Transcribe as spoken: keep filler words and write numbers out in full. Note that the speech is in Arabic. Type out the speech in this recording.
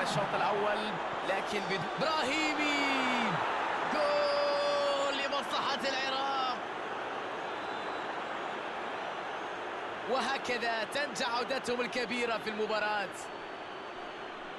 الشوط الأول، لكن بدون إبراهيمي جول لمصلحة العراق. وهكذا تنجح عودتهم الكبيرة في المباراة.